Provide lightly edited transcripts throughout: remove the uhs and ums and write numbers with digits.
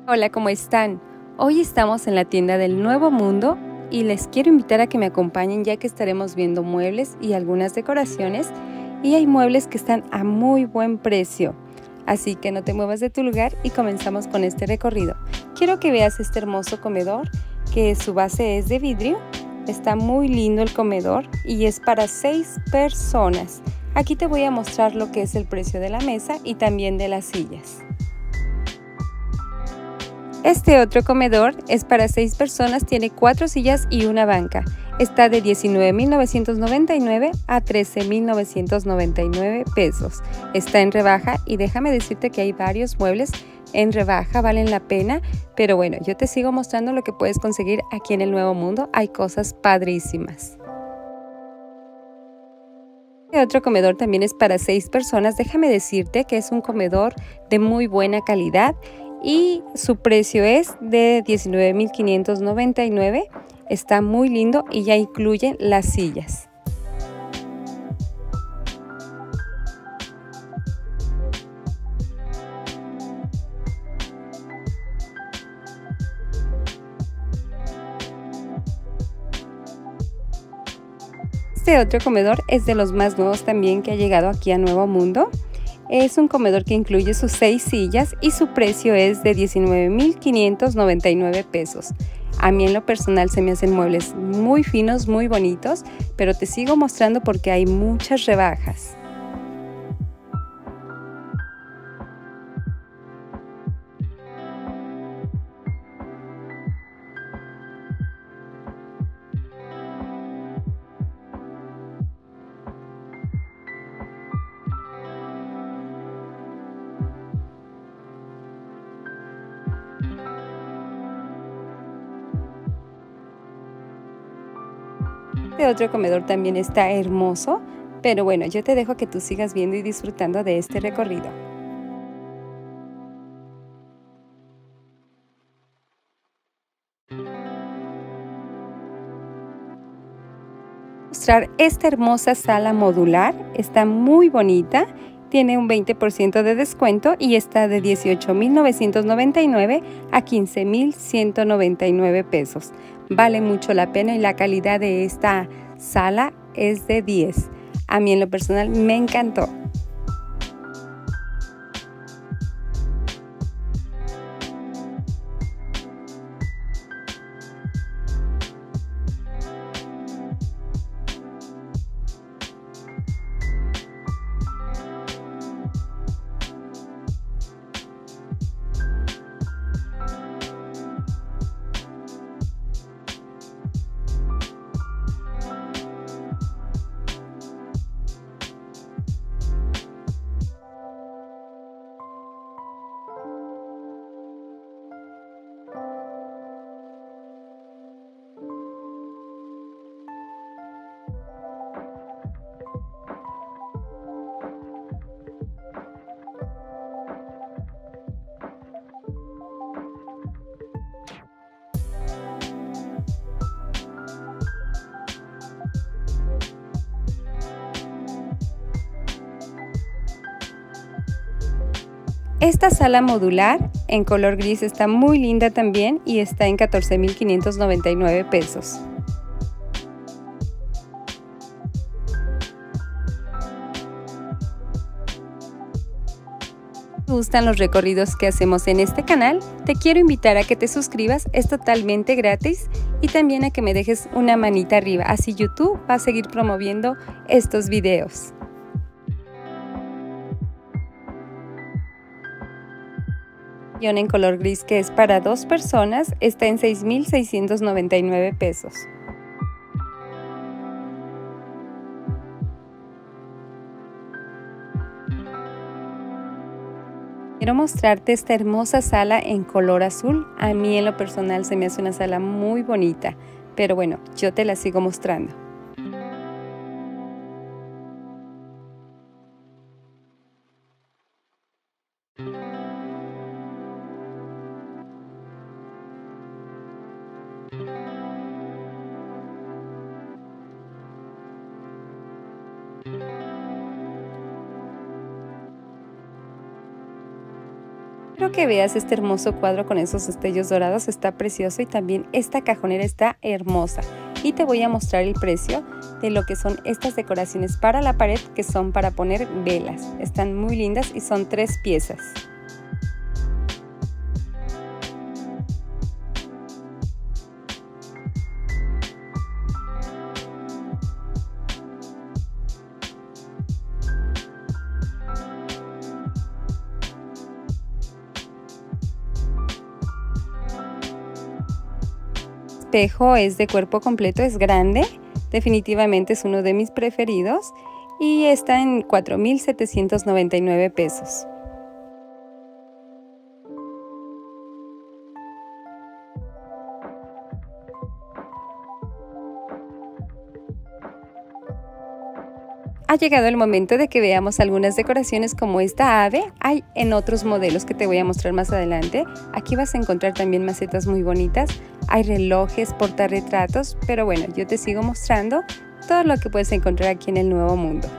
Hola, ¿cómo están? Hoy estamos en la tienda del Nuevo Mundo y les quiero invitar a que me acompañen ya que estaremos viendo muebles y algunas decoraciones y hay muebles que están a muy buen precio. Así que no te muevas de tu lugar y comenzamos con este recorrido. Quiero que veas este hermoso comedor que su base es de vidrio. Está muy lindo el comedor y es para 6 personas. Aquí te voy a mostrar lo que es el precio de la mesa y también de las sillas. Este otro comedor es para 6 personas, tiene 4 sillas y una banca. Está de $19,999 a $13,999 pesos. Está en rebaja y déjame decirte que hay varios muebles en rebaja, valen la pena. Pero bueno, yo te sigo mostrando lo que puedes conseguir aquí en el Nuevo Mundo. Hay cosas padrísimas. Este otro comedor también es para 6 personas. Déjame decirte que es un comedor de muy buena calidad y su precio es de $19,599. Está muy lindo y ya incluye las sillas. Este otro comedor es de los más nuevos también que ha llegado aquí a Nuevo Mundo. Es un comedor que incluye sus 6 sillas y su precio es de $19,599 pesos. A mí en lo personal se me hacen muebles muy finos, muy bonitos, pero te sigo mostrando porque hay muchas rebajas. Este otro comedor también está hermoso, pero bueno, yo te dejo que tú sigas viendo y disfrutando de este recorrido. Mostrar esta hermosa sala modular, está muy bonita, tiene un 20% de descuento y está de $18,999 a $15,199 pesos. Vale mucho la pena y la calidad de esta sala es de 10. A mí en lo personal me encantó. Esta sala modular en color gris está muy linda también y está en $14,599 pesos. Si te gustan los recorridos que hacemos en este canal, te quiero invitar a que te suscribas, es totalmente gratis, y también a que me dejes una manita arriba, así YouTube va a seguir promoviendo estos videos. En color gris que es para 2 personas está en $6,699 pesos. Quiero mostrarte esta hermosa sala en color azul. A mí en lo personal se me hace una sala muy bonita, pero bueno, yo te la sigo mostrando. Quiero que veas este hermoso cuadro con esos destellos dorados, está precioso, y también esta cajonera está hermosa. Y te voy a mostrar el precio de lo que son estas decoraciones para la pared, que son para poner velas. Están muy lindas y son 3 piezas. El espejo es de cuerpo completo, es grande, definitivamente es uno de mis preferidos y está en 4,799 pesos. Ha llegado el momento de que veamos algunas decoraciones como esta ave. Hay en otros modelos que te voy a mostrar más adelante. Aquí vas a encontrar también macetas muy bonitas. Hay relojes, portarretratos, pero bueno, yo te sigo mostrando todo lo que puedes encontrar aquí en el Nuevo Mundo.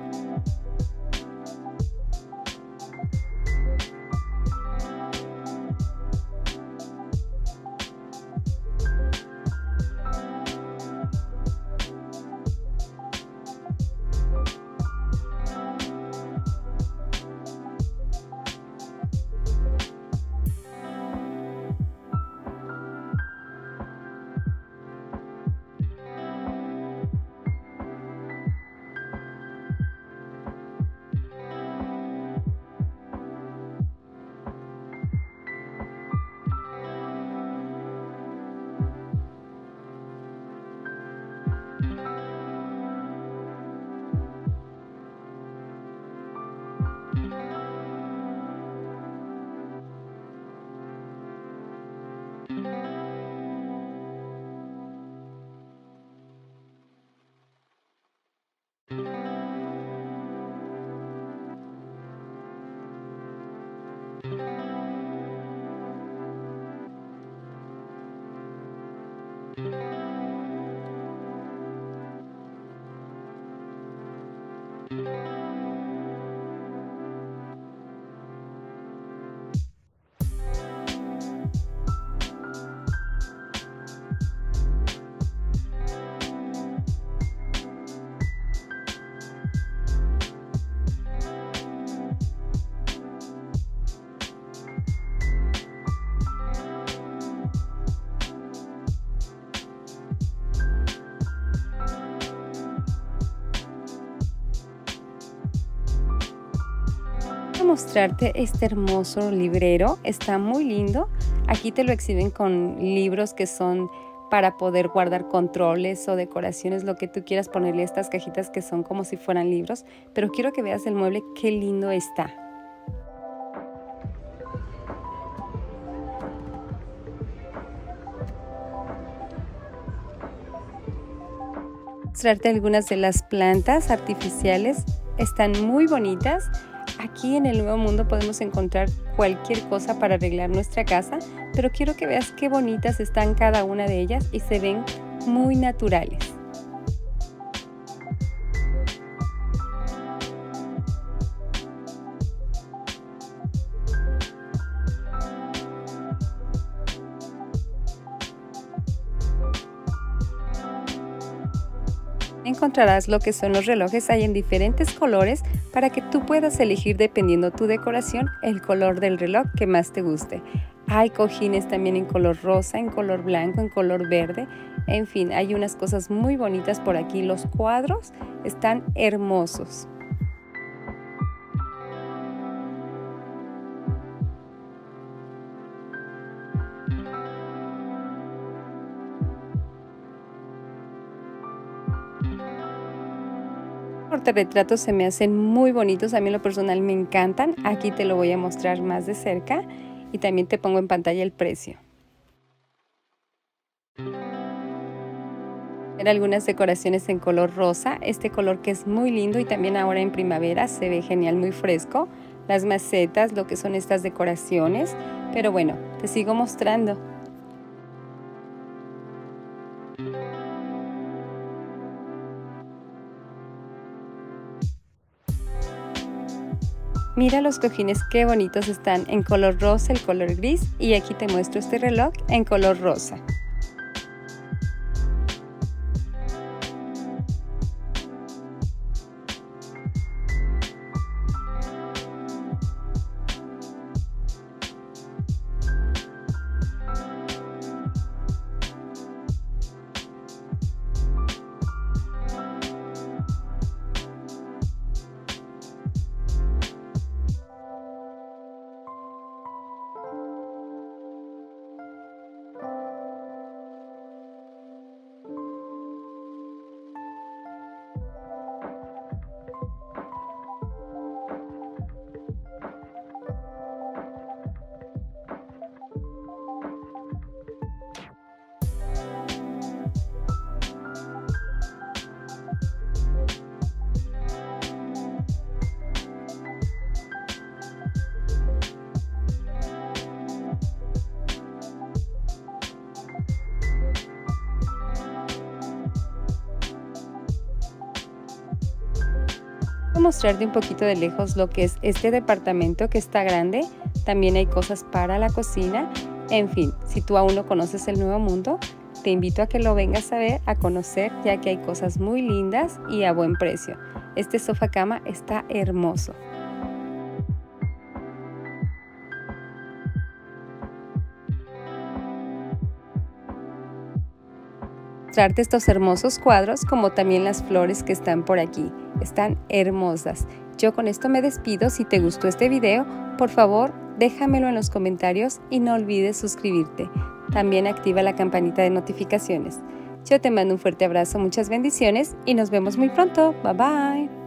Mostrarte este hermoso librero, está muy lindo. Aquí te lo exhiben con libros que son para poder guardar controles o decoraciones, lo que tú quieras ponerle a estas cajitas que son como si fueran libros, pero quiero que veas el mueble, qué lindo está. Mostrarte algunas de las plantas artificiales, están muy bonitas. Aquí en el Nuevo Mundo podemos encontrar cualquier cosa para arreglar nuestra casa, pero quiero que veas qué bonitas están cada una de ellas y se ven muy naturales. Encontrarás lo que son los relojes, hay en diferentes colores para que tú puedas elegir, dependiendo tu decoración, el color del reloj que más te guste. Hay cojines también en color rosa, en color blanco, en color verde, en fin, hay unas cosas muy bonitas por aquí. Los cuadros están hermosos. Portarretratos se me hacen muy bonitos, a mí en lo personal me encantan. Aquí te lo voy a mostrar más de cerca y también te pongo en pantalla el precio. Algunas decoraciones en color rosa, este color que es muy lindo y también ahora en primavera se ve genial, muy fresco. Las macetas, lo que son estas decoraciones, pero bueno, te sigo mostrando. Mira los cojines qué bonitos están en color rosa, el color gris, y aquí te muestro este reloj en color rosa. Voy a mostrarte un poquito de lejos lo que es este departamento que está grande. También hay cosas para la cocina. En fin, si tú aún no conoces el Nuevo Mundo, te invito a que lo vengas a ver, a conocer, ya que hay cosas muy lindas y a buen precio. Este sofá cama está hermoso. Mostrarte estos hermosos cuadros, como también las flores que están por aquí. Están hermosas. Yo con esto me despido. Si te gustó este video, por favor, déjamelo en los comentarios y no olvides suscribirte. También activa la campanita de notificaciones. Yo te mando un fuerte abrazo, muchas bendiciones y nos vemos muy pronto. Bye bye.